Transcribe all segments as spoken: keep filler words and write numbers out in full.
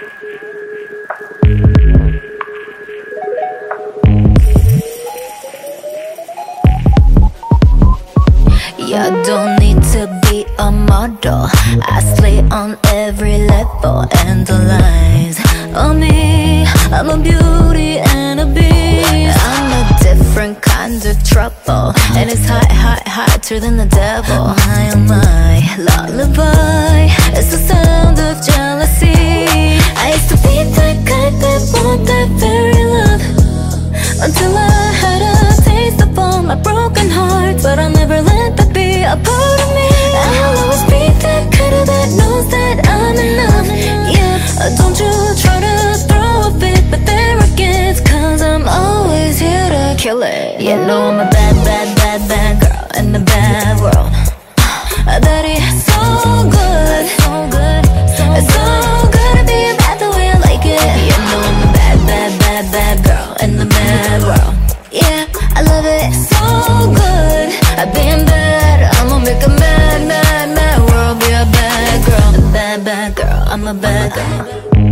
You don't need to be a model. I slay on every level and the lines on me. I'm a beauty and a beast. I'm a different kind of trouble, and it's hot, hot, hotter than the devil. My, oh my, lullaby. It's the sound of jealousy. I used to be that guy that want that very love, until I had a taste of all my broken hearts. But I'll never let that be a part of me. I'll always be that kind that knows that I'm enough. Yeah, don't you try to throw a fit, but there it gets, cause I'm always here to kill it. You know I'm a bad, bad, bad, bad girl in the bad world. That is so good, so good, it's so good to be bad the way I like it. You know I'm a bad, bad, bad, bad girl in the bad world. Yeah, I love it so good. I've been bad, I'ma make a mad, mad, mad world. Be a bad girl, a bad, bad girl, I'm a bad girl.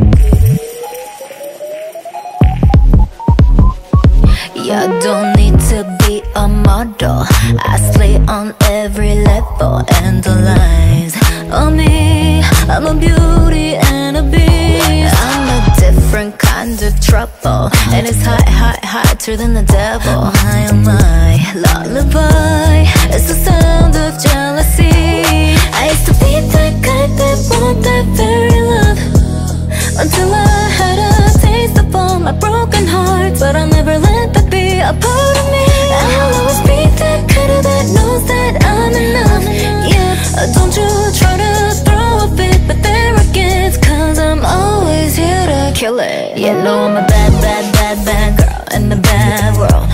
You don't need to be a model. I slay on every level and the lines on me. I'm a beauty and a beast. I'm a different kind of trouble, and it's hot, hot, hotter than the devil. My, oh my, lullaby. It's the sound of jealousy. I used to be that guy that want that very love, until I had a taste of all my broken hearts. But I'll never let that be a part of me. I'll always be that kind that knows that I'm enough. Yeah, don't you try to throw a fit, but there it gets, cause I'm always here to kill it. You know I'm a bad, bad, bad, bad girl in the bad world.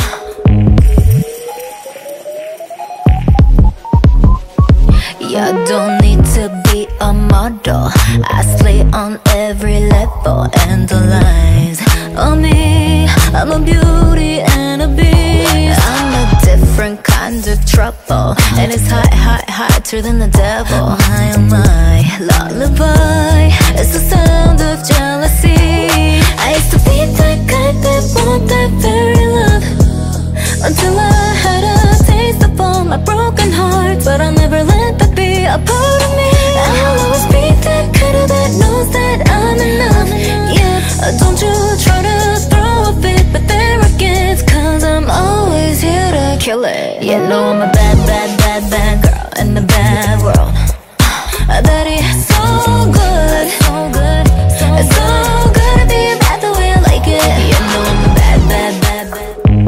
You don't need to be a model. I slay on every level and the lines on me. I'm a beauty and a beast. I'm a different kind of trouble, and it's hot, hot, hotter than the devil. My, oh my, lullaby. It's the sound of jealousy. I used to be that guy that want that very love, until I had a taste of all my broken hearts. But I'll never let that be a part of me. I'll always be that kind that knows that I'm enough. Yeah, don't you try to throw a fit, but there it gets, cause I'm always here to kill it. You know I'm a bad, bad, bad, bad girl in the bad world. That is so good, so good, it's so good to be bad the way I like it. You know I'm a bad, bad, bad, bad.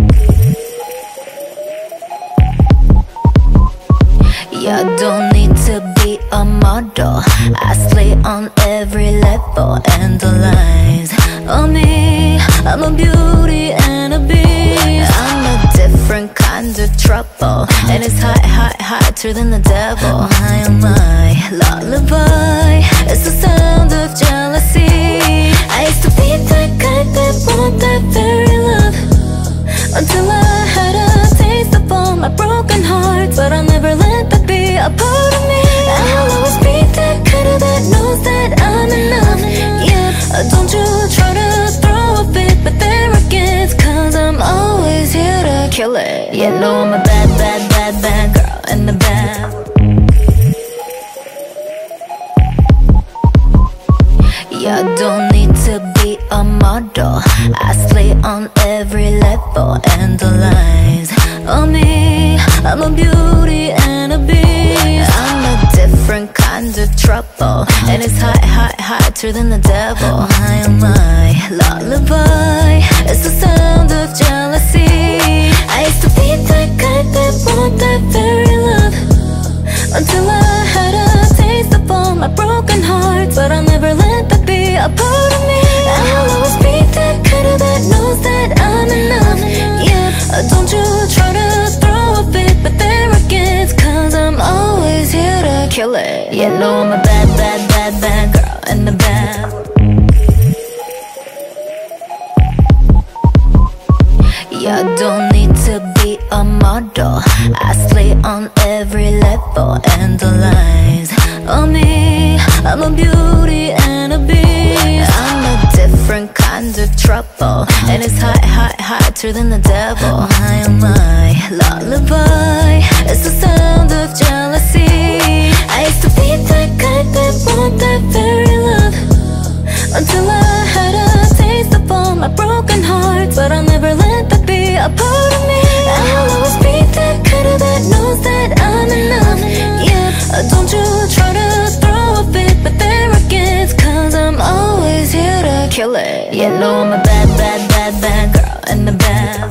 You don't need to be a model. I slay on every level and the lines on me. I'm a beauty and a beast. I'm a different kind of trouble, and it's hot, hot, hotter than the devil. My, oh my, lullaby. It's the sound of jealousy. I used to be that guy that want that very love, until I had a taste of all my broken hearts. But I'll never let that be a part of me. I'll always be that kind that knows that I'm enough. Yeah, don't you try to throw a fit, but there it gets, cause I'm always here to kill it. You know I'm a bad, bad, bad, bad girl in the bad. You don't need to be a model. I slay on every level and the lines on me. I'm a beauty and a beast. I'm a different kind of trouble, and it's hot, hot, hotter than the devil. My, oh my, lullaby. It's the sound of jealousy. I used to be that guy that want that very love, until I had a taste of all my broken hearts. But I'll never let that be a part of me. I'll always be that kind that knows that I'm enough. Yeah, don't you try to throw a fit, but there it gets, cause I'm always here to kill it. You know I'm a bad, bad, bad, bad girl in the bad. You don't need to be a model. I slay on every level and the lines on me. I'm a beauty and a beast. trouble, and it's hot, hot, hotter than the devil. My oh my, lullaby, it's the sound of jealousy. I used to be that guy that want that very love, until I had a taste of all my broken hearts. But I'll never let that be a part of me. I'll always be that kind that knows that I'm enough. Yeah, don't you try to throw a fit with arrogance, cause I'm always here to kill it. You know I'm a bad, bad, bad, bad girl in the bad.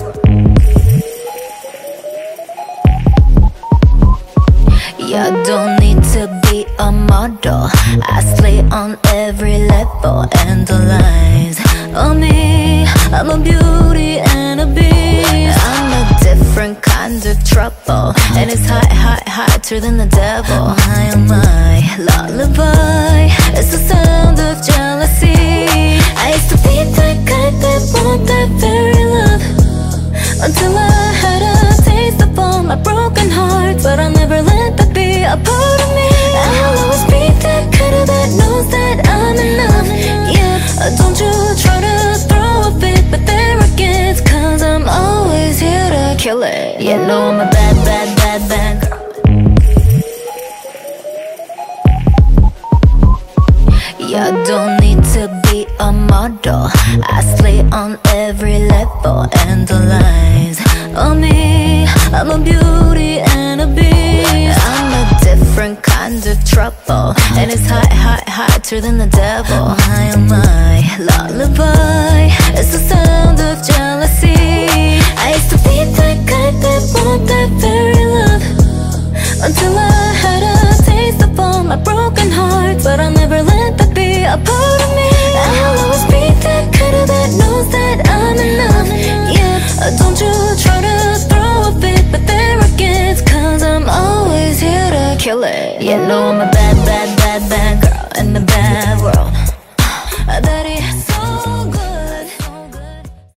Yeah, don't need to be a model. I slay on every level and the lines on me. I'm a beauty and a beast. I'm a different kind of trouble, and it's hot, hot, hotter than the devil. My oh my, lullaby, it's the sound of jealousy. I used to be that guy that want that very love, until I had a taste of all my broken hearts. But I'll never let that be a part of me. I'll always be that kind that knows that I'm enough. Yeah, don't you try to throw a fit with arrogance, cause I'm always here to kill it. You know I'm a bad, bad, bad, bad girl. Yeah, don't need to be a model. I slay on every level and the lines on me. I'm a beauty and a beast. I'm a different kind of trouble, and it's hot, hot, hotter than the devil. My oh my, lullaby, it's the sound of jealousy. I used to be that guy that want that very love, until I had a taste of all my broken hearts. But I'll never let that be a part of me. I'll always be that kind that knows that I'm enough. Yeah, don't you try to throw a fit with arrogance, cause I'm always here to kill it. You know I'm a bad, bad